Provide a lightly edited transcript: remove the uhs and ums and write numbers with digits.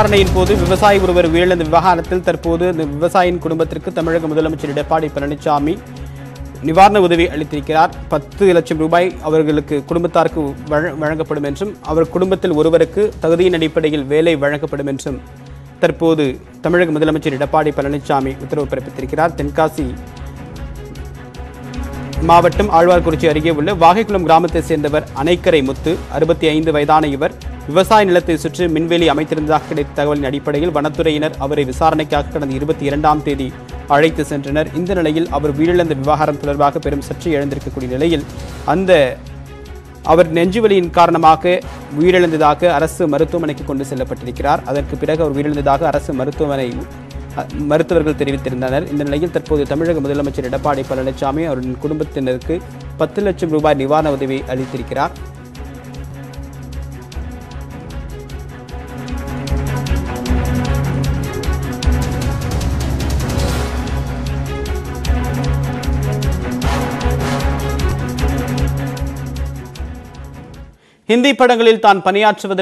விசாரணையின் போது விவசாயி ஒருவர் உயிரிழந்த விவகாரத்தில் தற்போது இந்த விவசாயியின் குடும்பத்திற்கு தமிழக முதலமைச்சர் எடப்பாடி பழனிசாமி நிவாரண உதவி அளித்திருக்கிறார். 10 லட்சம் ரூபாய் அவர்களுக்கு குடும்பத்தாருக்கு வழங்கப்படும் என்றும் அவர் குடும்பத்தில் ஒருவருக்கு தகுதியின் அடிப்படையில் வேலை வழங்கப்படும் என்றும் தற்போது தமிழக முதலமைச்சர் எடப்பாடி பழனிசாமி உத்தரவு பிறப்பித்திருக்கிறார். தென்காசி மாவட்டம் ஆழ்வார்குறிச்சி அருகே உள்ள வாகைக்குளம் கிராமத்தை சேர்ந்தவர் அணைக்கரை முத்து 65 வயதான இவர் விவசாய நிலத்தை சுற்றி மின்வேலி அமைத்திருந்ததாக கிடைத்த தகவலின் அடிப்படையில் வனத்துறையினர் அவரை விசாரணைக்காக கடந்த 22ஆம் தேதி அழைத்து சென்றனர். இந்த நிலையில் அவர் உயிரிழந்த விவகாரம் தொடர்பாக பெரும் சர்ச்சை எழுந்திருக்கக்கூடிய நிலையில் அவர் நெஞ்சுவலியின் காரணமாக உயிரிழந்ததாக அரசு மருத்துவமனைக்கு கொண்டு செல்லப்பட்டிருக்கிறார். அதற்கு பிறகு அவர் உயிரிழந்ததாக அரசு மருத்துவர்கள் தெரிவித்திருந்தனர். இந்த நிலையில் தற்போது தமிழக முதலமைச்சர் எடப்பாடி பழனிசாமி அவரின் குடும்பத்தினருக்கு 10 லட்சம் ரூபாய் நிவாரண உதவி அளித்திருக்கிறார். ஹிந்தி படங்களில் தான் பணியாற்றுவதற்கு